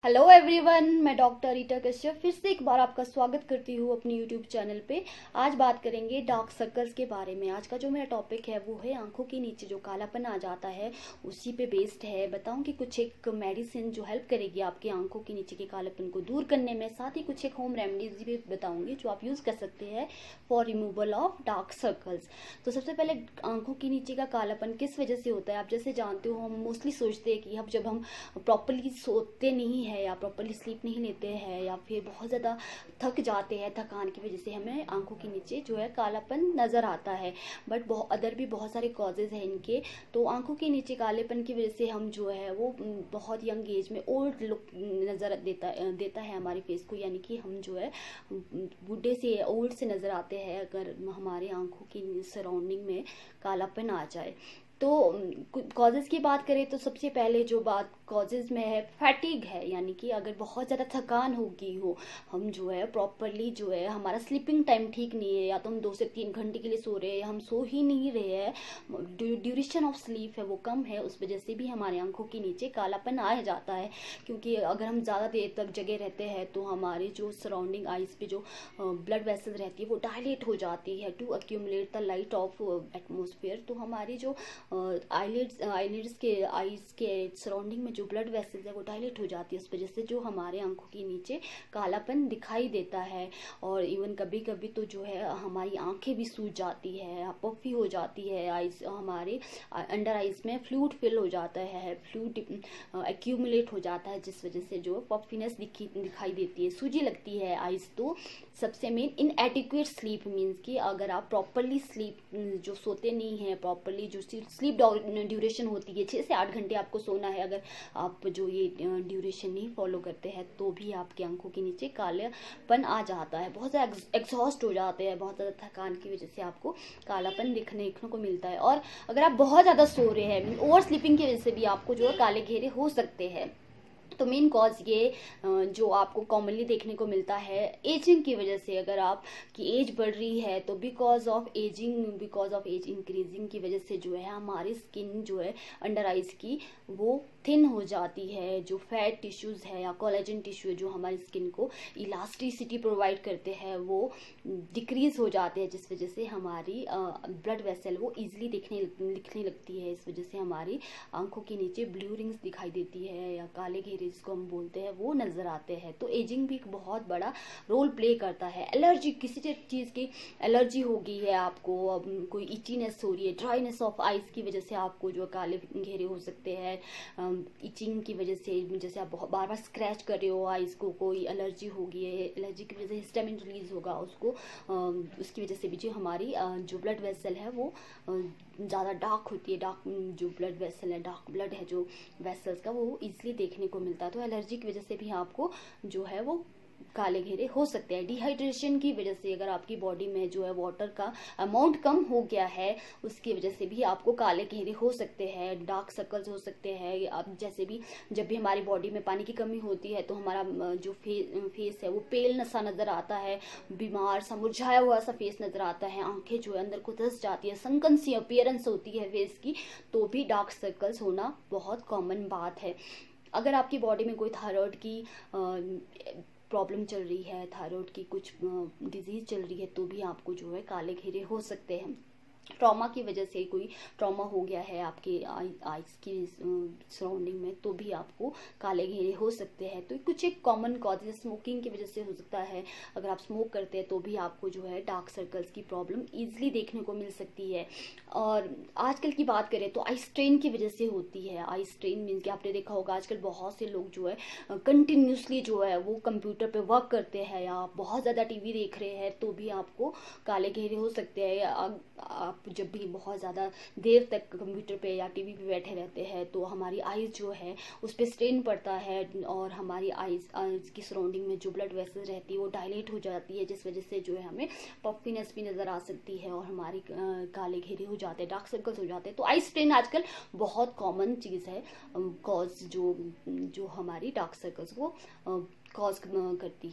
Hello everyone, मैं doctor Rita Kashyap फिर से एक बार आपका स्वागत करती हूँ अपनी यूट्यूब चैनल पे। आज बात करेंगे डार्क सर्कल्स के बारे में। आज का जो मेरा टॉपिक है वो है आंखों के नीचे जो कालापन आ जाता है, उसी पे बेस्ड है। बताऊंगी कुछ एक मेडिसिन जो हेल्प करेगी आपकी आंखों के नीचे के कालापन को दूर करने में। साथ ही कुछ एक होम रेमेडीज भी बताऊंगी जो आप यूज़ कर सकते हैं for removal of dark circles. तो सबसे पहले आंखों के नीचे का कालापन किस वजह से होता है। आप जैसे जानते हो, हम मोस्टली सोचते हैं कि जब हम प्रॉपरली सोते नहीं है या प्रॉपरली स्लीप नहीं लेते हैं या फिर बहुत ज़्यादा थक जाते हैं, थकान की वजह से हमें आंखों के नीचे जो है कालापन नज़र आता है। बट अदर भी बहुत सारे कॉजेज़ हैं इनके। तो आंखों के नीचे कालेपन की वजह से हम जो है वो बहुत यंग एज में ओल्ड लुक नज़र देता है हमारे फेस को, यानी कि हम जो है बूढ़े से ओल्ड से नज़र आते हैं अगर हमारे आंखों की सराउंडिंग में कालापन आ जाए। तो कॉजेज़ की बात करें तो सबसे पहले जो बात कॉजेज़ में है, फैटिग है। यानी कि अगर बहुत ज़्यादा थकान होगी हो, हम जो है प्रॉपरली जो है हमारा स्लीपिंग टाइम ठीक नहीं है, या तो हम 2 से 3 घंटे के लिए सो रहे हैं या हम सो ही नहीं रहे हैं, ड्यूरेशन ऑफ स्लीप है वो कम है, उस वजह से भी हमारे आंखों के नीचे कालापन आ जाता है। क्योंकि अगर हम ज़्यादा देर तक जगे रहते हैं तो हमारे जो सराउंडिंग आइज़ पे जो ब्लड वेसल्स रहती है वो डायलेट हो जाती है to accumulate the light of atmosphere. तो हमारी जो आईलिड्स के आईज के सराउंडिंग में जो ब्लड वेसल्स है वो डायलेट हो जाती है, उस वजह से जो हमारे आंखों के नीचे कालापन दिखाई देता है। और इवन कभी कभी तो जो है हमारी आंखें भी सूज जाती है, पफी हो जाती है, आइज हमारे अंडर आइज में फ्लूइड फिल हो जाता है, फ्लूइड एक्यूमुलेट हो जाता है, जिस वजह से जो पफीनेस दिखाई देती है, सूजी लगती है आइज। तो सबसे मेन इनएडिक्वेट स्लीप मीन्स कि अगर आप प्रॉपरली स्लीप जो सोते नहीं हैं, प्रॉपरली जो स्लीप ड्यूरेशन होती है 6 से 8 घंटे आपको सोना है, अगर आप जो ये ड्यूरेशन नहीं फॉलो करते हैं तो भी आपकी आंखों के नीचे कालापन आ जाता है। बहुत ज़्यादा एग्जॉस्ट हो जाते हैं, बहुत ज़्यादा थकान की वजह से आपको कालापन देखने को मिलता है। और अगर आप बहुत ज़्यादा सो रहे हैं, ओवर स्लीपिंग की वजह से भी आपको जो है काले घेरे हो सकते हैं। तो मेन कॉज ये जो आपको कॉमनली देखने को मिलता है एजिंग की वजह से। अगर आपकी एज बढ़ रही है तो बिकॉज ऑफ एज इंक्रीजिंग की वजह से जो है हमारी स्किन जो है अंडर आइज की वो थिन हो जाती है। जो फैट टिश्यूज है या कोलेजन टिश्यू है जो हमारी स्किन को इलास्टिसिटी प्रोवाइड करते हैं वो डिक्रीज हो जाते हैं, जिस वजह से हमारी ब्लड वेसल वो ईजिली दिखने लगती है। इस वजह से हमारी आंखों के नीचे ब्लू रिंग्स दिखाई देती है या काले घेरे जिसको हम बोलते हैं वो नजर आते हैं। तो एजिंग भी एक बहुत बड़ा रोल प्ले करता है। एलर्जी, किसी चीज़ की एलर्जी हो गई है आपको, कोई इचीनेस हो रही है, ड्राइनेस ऑफ आइज की वजह से आपको जो काले घेरे हो सकते हैं। इचिंग की वजह से, जैसे आप बार बार स्क्रैच कर रहे हो आइज को, कोई एलर्जी हो गई है, एलर्जी की वजह से हिस्टामिन रिलीज होगा उसको, उसकी वजह से भी जो हमारी जो ब्लड वेसल है वो ज़्यादा डार्क होती है। डार्क जो ब्लड वेसल है, डार्क ब्लड है जो वेसल्स का, वो इजीली देखने को मिलता है। तो एलर्जी की वजह से भी आपको जो है वो काले घेरे हो सकते हैं। डिहाइड्रेशन की वजह से, अगर आपकी बॉडी में जो है वाटर का अमाउंट कम हो गया है, उसकी वजह से भी आपको काले घेरे हो सकते हैं, डार्क सर्कल्स हो सकते हैं। अब जैसे भी जब भी हमारी बॉडी में पानी की कमी होती है तो हमारा जो फेस है वो पेल सा नजर आता है, बीमार सा मुरझाया हुआ सा फेस नजर आता है, आंखें जो है अंदर को धंस जाती है, संकन सी अपीयरेंस होती है फेस की, तो भी डार्क सर्कल्स होना बहुत कॉमन बात है। अगर आपकी बॉडी में कोई थायराइड की प्रॉब्लम चल रही है, थायराइड की कुछ डिजीज चल रही है, तो भी आपको जो है काले घेरे हो सकते हैं। ट्रॉमा की वजह से, कोई ट्रॉमा हो गया है आपके आइज की सराउंडिंग में, तो भी आपको काले घेरे हो सकते हैं। तो कुछ एक कॉमन कॉजेज स्मोकिंग की वजह से हो सकता है। अगर आप स्मोक करते हैं तो भी आपको जो है डार्क सर्कल्स की प्रॉब्लम ईजिली देखने को मिल सकती है। और आजकल की बात करें तो आई स्ट्रेन की वजह से होती है। आई स्ट्रेन मीन्स कि आपने देखा होगा आजकल बहुत से लोग जो है कंटिन्यूसली जो है वो कंप्यूटर पे वर्क करते हैं या बहुत ज़्यादा टीवी देख रहे हैं, तो भी आपको काले घेरे हो सकते हैं। आप जब भी बहुत ज़्यादा देर तक कंप्यूटर पे या टीवी पे बैठे रहते हैं तो हमारी आइज़ जो है उस पर स्ट्रेन पड़ता है और हमारी आइज़ की सराउंडिंग में जो ब्लड वेसल्स रहती है वो डायलेट हो जाती है, जिस वजह से जो है हमें पफीनेस भी नज़र आ सकती है और हमारी काले घेरे हो जाते हैं, डार्क सर्कल्स हो जाते हैं। तो आई स्ट्रेन आजकल बहुत कॉमन चीज़ है, कॉज जो हमारी डार्क सर्कल्स को कॉज करती है।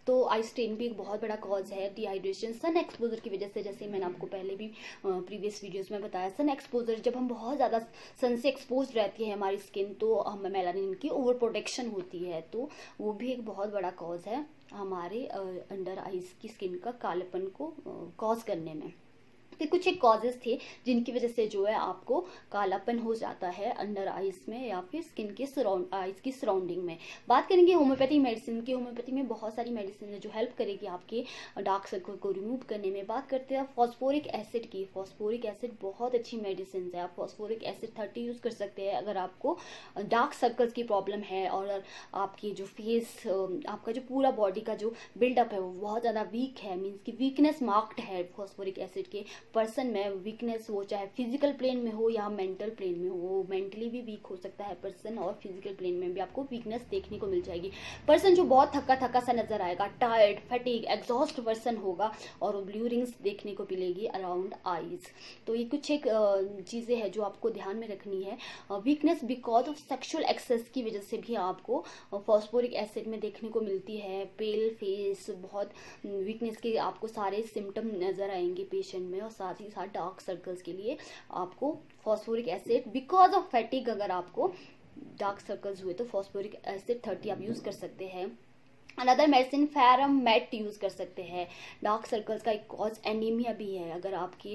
तो आई स्ट्रेन भी एक बहुत बड़ा कॉज है। डिहाइड्रेशन, सन एक्सपोजर की वजह से, जैसे मैंने आपको पहले भी प्रीवियस वीडियोस में बताया, सन एक्सपोजर, जब हम बहुत ज़्यादा सन से एक्सपोज रहती है हमारी स्किन तो हम मेलानिन की ओवर प्रोटेक्शन होती है, तो वो भी एक बहुत बड़ा कॉज है हमारे अंडर आइज की स्किन का कालेपन को कॉज करने में। तो कुछ एक कॉजेज थे जिनकी वजह से जो है आपको कालापन हो जाता है अंडर आइज में या फिर स्किन के आइज की सराउंडिंग में। बात करेंगे होम्योपैथी मेडिसिन की। होम्योपैथी में बहुत सारी मेडिसिन है जो हेल्प करेगी आपके डार्क सर्कल को रिमूव करने में। बात करते हैं फॉस्फोरिक एसिड की। फॉस्फोरिक एसिड बहुत अच्छी मेडिसिन है। आप फॉस्फोरिक एसिड 30 यूज कर सकते हैं अगर आपको डार्क सर्कल्स की प्रॉब्लम है और आपकी जो फेस, आपका जो पूरा बॉडी का जो बिल्डअप है वो बहुत ज़्यादा वीक है, मीन्स की वीकनेस मार्क्ड है फॉस्फोरिक एसिड के पर्सन में। वीकनेस वो चाहे फिजिकल प्लेन में हो या मेंटल प्लेन में हो, वो मेंटली भी वीक हो सकता है पर्सन और फिजिकल प्लेन में भी आपको वीकनेस देखने को मिल जाएगी। पर्सन जो बहुत थका थका सा नजर आएगा, टायर्ड, फैटिग, एग्जॉस्ट पर्सन होगा और ब्लू रिंग्स देखने को मिलेगी अराउंड आईज। तो ये कुछ एक चीजें हैं जो आपको ध्यान में रखनी है। Weakness because of sexual excess की वजह से भी आपको फॉस्फोरिक एसिड में देखने को मिलती है। पेल फेस, बहुत वीकनेस के आपको सारे सिम्टम नजर आएंगे पेशेंट में, और साथ ही साथ डार्क सर्कल्स के लिए आपको phosphoric acid because of fatigue, अगर आपको डार्क सर्कल्स हुए तो फॉस्फोरिक एसिड 30 आप यूज कर सकते हैं। Another medicine ferrum met use कर सकते हैं। डार्क सर्कल्स का एक कॉज एनीमिया भी है। अगर आपकी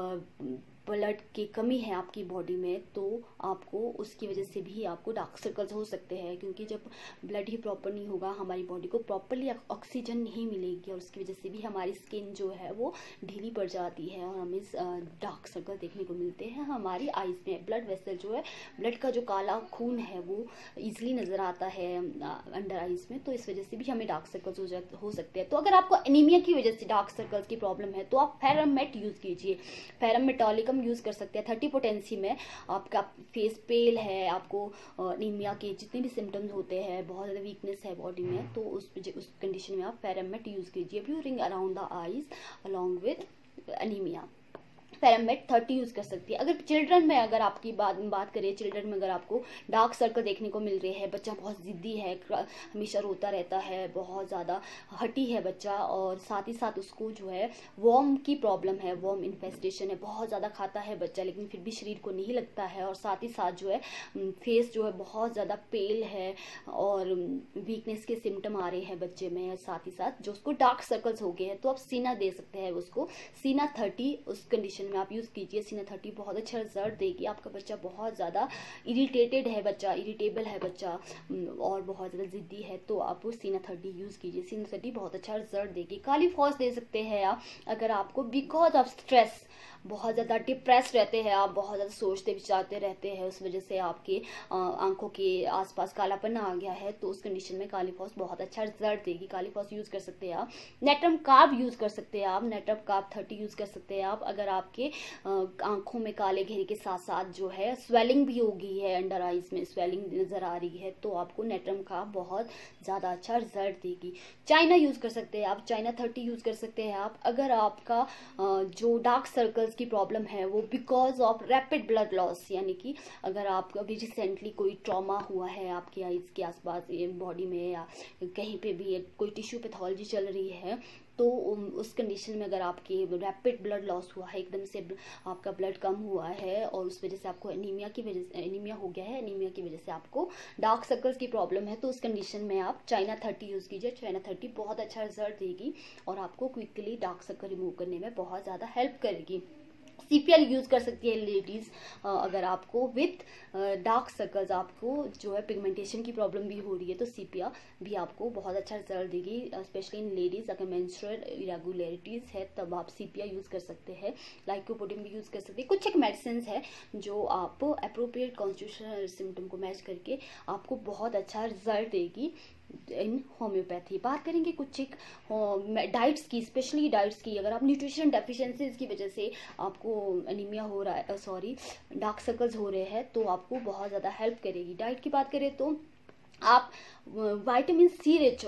ब्लड की कमी है आपकी बॉडी में तो आपको उसकी वजह से भी आपको डार्क सर्कल्स हो सकते हैं, क्योंकि जब ब्लड ही प्रॉपर नहीं होगा, हमारी बॉडी को प्रॉपरली ऑक्सीजन नहीं मिलेगी और उसकी वजह से भी हमारी स्किन जो है वो ढीली पड़ जाती है और हमें डार्क सर्कल देखने को मिलते हैं हमारी आईज में। ब्लड वेसल जो है, ब्लड का जो काला खून है वो ईजिली नजर आता है अंडर आईज में, तो इस वजह से भी हमें डार्क सर्कल्स हो सकते हैं। तो अगर आपको एनीमिया की वजह से डार्क सर्कल्स की प्रॉब्लम है तो आप फेरमेट यूज कीजिए। फेरमेटोलिकम यूज कर सकते हैं 30 पोटेंसी में। आपका फेस पेल है, आपको एनीमिया के जितने भी सिम्टम्स होते हैं, बहुत ज़्यादा वीकनेस है बॉडी में, तो उस कंडीशन में आप फेरमेट यूज कीजिए। Blue ring around the eyes along with anaemia. Ferrum met 30 use कर सकती है। अगर चिल्ड्रन में अगर आपकी बात करें, चिल्ड्रन में अगर आपको डार्क सर्कल देखने को मिल रहे हैं, बच्चा बहुत जिद्दी है, हमेशा रोता रहता है, बहुत ज़्यादा हटी है बच्चा, और साथ ही साथ उसको जो है वॉर्म की प्रॉब्लम है, वॉर्म इन्फेस्टेशन है, बहुत ज़्यादा खाता है बच्चा लेकिन फिर भी शरीर को नहीं लगता है, और साथ ही साथ जो है फेस जो है बहुत ज़्यादा पेल है और वीकनेस के सिम्टम आ रहे हैं बच्चे में, साथ ही साथ जो उसको डार्क सर्कल्स हो गए हैं, तो आप सीना दे सकते हैं उसको। सीना 30 उस कंडीशन में आप यूज कीजिए। सीना 30 बहुत अच्छा रिजल्ट देगी। आपका बच्चा बहुत ज्यादा इरिटेटेड है, बच्चा इरिटेबल है बच्चा और बहुत ज्यादा जिद्दी है, तो आप सीना 30 यूज कीजिए। सीना 30 बहुत अच्छा रिजल्ट देगी। काली फॉस दे सकते हैं आप अगर आपको बिकॉज ऑफ स्ट्रेस, बहुत ज़्यादा डिप्रेस रहते हैं आप, बहुत ज़्यादा सोचते विचारते रहते हैं, उस वजह से आपके आंखों के आसपास कालापन आ गया है, तो उस कंडीशन में काली फॉस बहुत अच्छा रिजल्ट देगी। काली फॉस यूज़ कर सकते हैं आप। नेट्रम कार्ब यूज़ कर सकते हैं आप। नेट्रम कार्ब 30 यूज़ कर सकते हैं आप अगर आपके आंखों में काले घेरे के साथ साथ जो है स्वेलिंग भी हो गई है, अंडर आइज में स्वेलिंग नज़र आ रही है, तो आपको नेट्रम कार्ब बहुत ज़्यादा अच्छा रिजल्ट देगी। चाइना यूज़ कर सकते हैं आप। चाइना 30 यूज़ कर सकते हैं आप अगर आपका जो डार्क सर्कल्स की प्रॉब्लम है वो because of rapid blood loss, यानी कि अगर आपको अभी रिसेंटली कोई ट्रॉमा हुआ है आपकी आइज के आसपास बॉडी में या कहीं पे भी कोई टिश्यू पैथोलॉजी चल रही है, तो उस कंडीशन में अगर आपके रैपिड ब्लड लॉस हुआ है, एकदम से आपका ब्लड कम हुआ है और उस वजह से आपको एनीमिया हो गया है, एनीमिया की वजह से आपको डार्क सर्कल्स की प्रॉब्लम है, तो उस कंडीशन में आप चाइना 30 यूज़ कीजिए। चाइना 30 बहुत अच्छा रिजल्ट देगी और आपको क्विकली डार्क सर्कल रिमूव करने में बहुत ज़्यादा हेल्प करेगी। CPL यूज कर सकती है लेडीज अगर आपको विथ डार्क सर्कल्स, आपको जो है पिगमेंटेशन की प्रॉब्लम भी हो रही है, तो CPL भी आपको बहुत अच्छा रिजल्ट देगी। स्पेशली इन लेडीज अगर मेंस्ट्रुअल इरेगुलरिटीज है तब आप CPL यूज कर सकते हैं। लाइकोपोडिन भी यूज कर सकते हैं। कुछ एक मेडिसिन है जो आप अप्रोप्रिएट कॉन्स्टिट्यूशनल सिम्टम को मैच करके आपको बहुत अच्छा रिजल्ट देगी इन होम्योपैथी। बात करेंगे कुछ एक डाइट्स की, स्पेशली डाइट्स की। अगर आप न्यूट्रिशन डेफिशिएंसीज की वजह से आपको एनीमिया हो रहा है, डार्क सर्कल्स हो रहे हैं, तो आपको बहुत ज़्यादा हेल्प करेगी। डाइट की बात करें तो आप विटामिन सी रिच,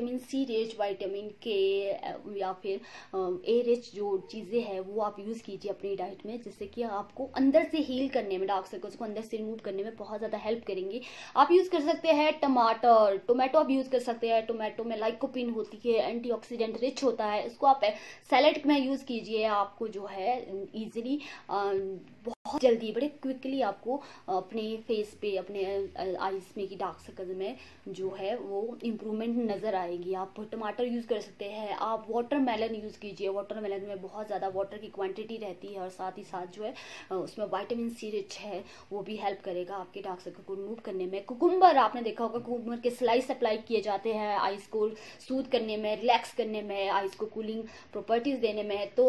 विटामिन के या फिर ए रिच जो चीज़ें हैं वो आप यूज़ कीजिए अपनी डाइट में, जिससे कि आपको अंदर से हील करने में, डार्क सर्कल्स को अंदर से रिमूव करने में बहुत ज़्यादा हेल्प करेंगी। आप यूज़ कर सकते हैं टोमेटो आप यूज़ कर सकते हैं। टोमेटो में लाइकोपिन होती है, एंटीऑक्सीडेंट रिच होता है, इसको आप सैलेड में यूज़ कीजिए। आपको जो है ईजिली बहुत जल्दी बड़े क्विकली आपको अपने फेस पे, अपने आईज में की डार्क सर्कल में जो है वो इम्प्रूवमेंट नज़र आएगी। आप टमाटर यूज़ कर सकते हैं। आप वाटरमेलन यूज़ कीजिए। वाटरमेलन में बहुत ज़्यादा वाटर की क्वांटिटी रहती है और साथ ही साथ जो है उसमें विटामिन सी रिच है, वो भी हेल्प करेगा आपके डार्क सर्कल को रिमूव करने में। कुकुम्बर आपने देखा होगा, कुकुम्बर के स्लाइस अप्लाई किए जाते हैं आइज को सूद करने में, रिलैक्स करने में, आइज को कूलिंग प्रॉपर्टीज देने में। तो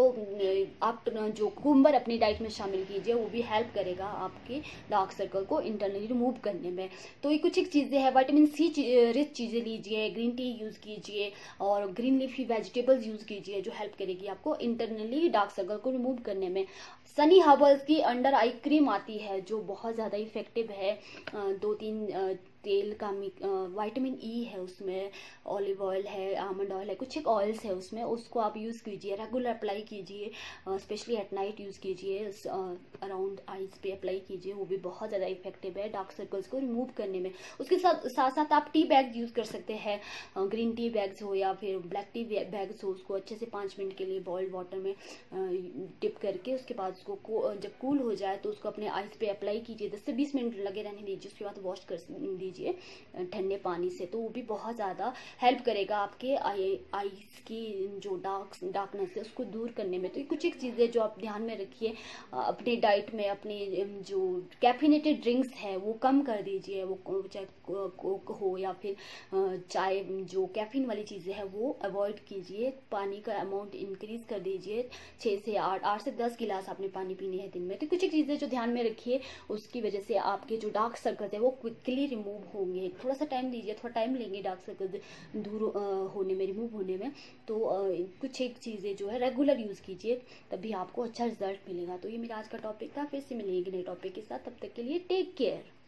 आप जो कुकुम्बर अपनी डाइट में शामिल कीजिए, वो भी हेल्प करेगा आपके डार्क सर्कल को इंटरनली रिमूव करने में। तो ये कुछ एक चीज़ें हैं। विटामिन सी रिच चीज़ें लीजिए, ग्रीन टी यूज़ कीजिए और ग्रीन लीफी वेजिटेबल्स यूज़ कीजिए, जो हेल्प करेगी आपको इंटरनली डार्क सर्कल को रिमूव करने में। सनी हर्बल्स की अंडर आई क्रीम आती है जो बहुत ज़्यादा इफेक्टिव है। 2-3 तेल का विटामिन ई है उसमें, ऑलिव ऑयल है, आमंड ऑयल है, कुछ एक ऑयल्स है उसमें, उसको आप यूज़ कीजिए, रेगुलर अप्लाई कीजिए, स्पेशली एट नाइट यूज़ कीजिए, अराउंड आइज पे अप्लाई कीजिए, वो भी बहुत ज़्यादा इफेक्टिव है डार्क सर्कल्स को रिमूव करने में। उसके साथ साथ आप टी बैग्स यूज़ कर सकते हैं, ग्रीन टी बैग्स हो या फिर ब्लैक टी बैग्स हो, उसको अच्छे से 5 मिनट के लिए बॉइल्ड वाटर में डिप करके उसके बाद उसको जब कूल हो जाए तो उसको अपने आइज पे अप्लाई कीजिए, 10 से 20 मिनट लगे रहने दीजिए, उसके बाद वॉश कर दीजिए ठंडे पानी से। तो वो भी बहुत ज़्यादा हेल्प करेगा आपके आईज की जो डार्कनेस है उसको दूर करने में। तो ये कुछ एक चीज़ें जो आप ध्यान में रखिए अपने डाइट में। अपने जो कैफिनेटेड ड्रिंक्स है वो कम कर दीजिए, वो चाहे कोक हो या फिर चाय, जो कैफीन वाली चीज़ें हैं वो अवॉइड कीजिए। पानी का अमाउंट इंक्रीज कर दीजिए, 6 से 8 से 10 गिलास आपने पानी पीने हैं दिन में। तो कुछ एक चीज़ें जो ध्यान में रखिए, उसकी वजह से आपके जो डार्क सर्कल्स है वो क्विकली रिमूव होंगे। थोड़ा सा टाइम दीजिए, थोड़ा टाइम लेंगे डार्क सर्कल्स दूर होने में, रिमूव होने में। तो कुछ एक चीज़ें जो है रेगुलर यूज़ कीजिए, तभी आपको अच्छा रिजल्ट मिलेगा। तो ये मेरा आज का टॉपिक था। फिर से मिलेंगे नए टॉपिक के साथ, तब तक के लिए टेक केयर।